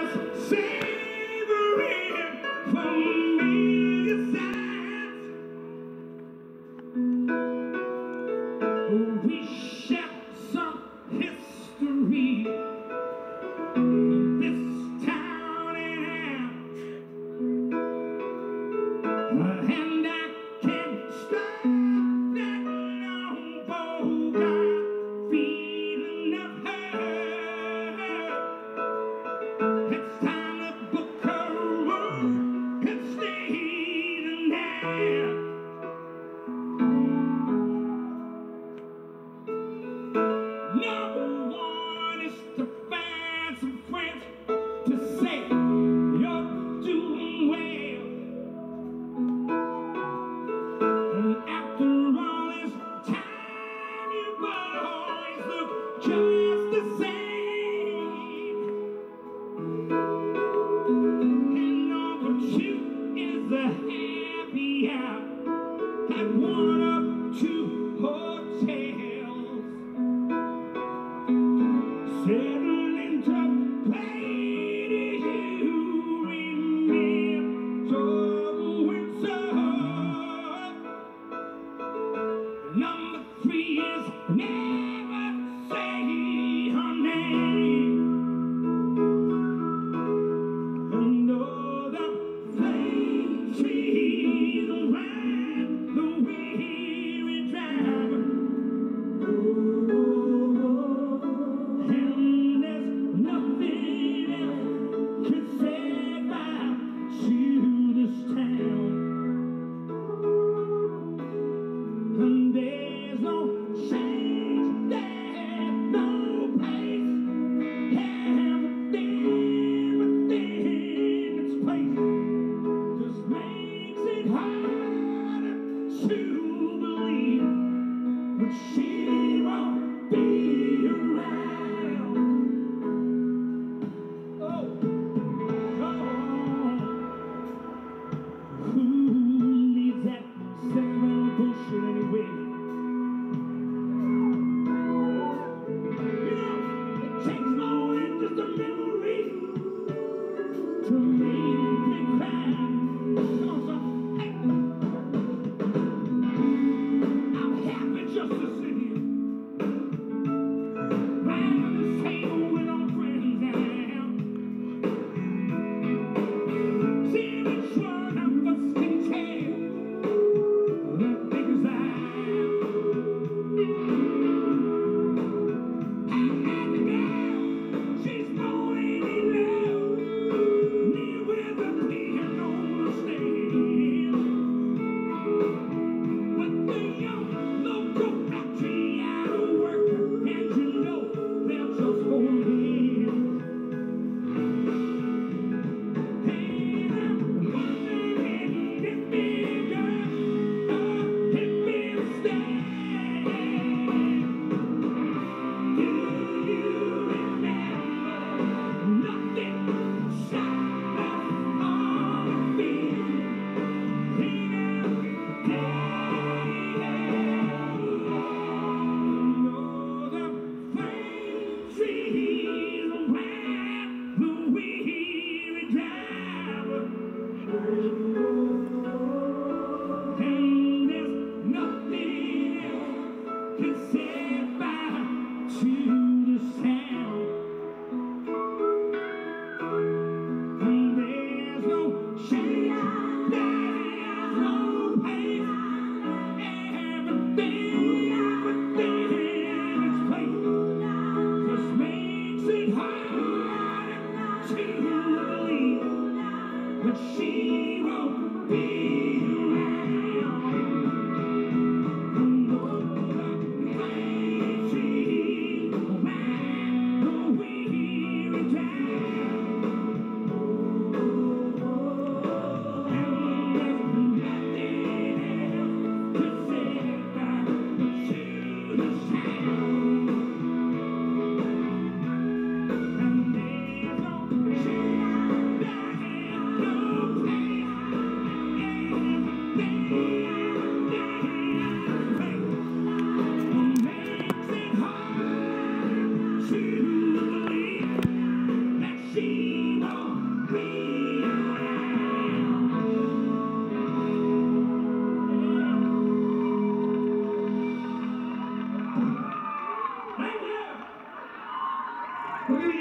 savoring familiar sights. We share some history in this town and I can't stop that long bogart feeling of her. It's time to book a room and stay the night. Number one is to find some friends to say you're doing well. And after all this time, you boys look just the same. And number two is the happy hour at one of two hotels. Settle into place We're gonna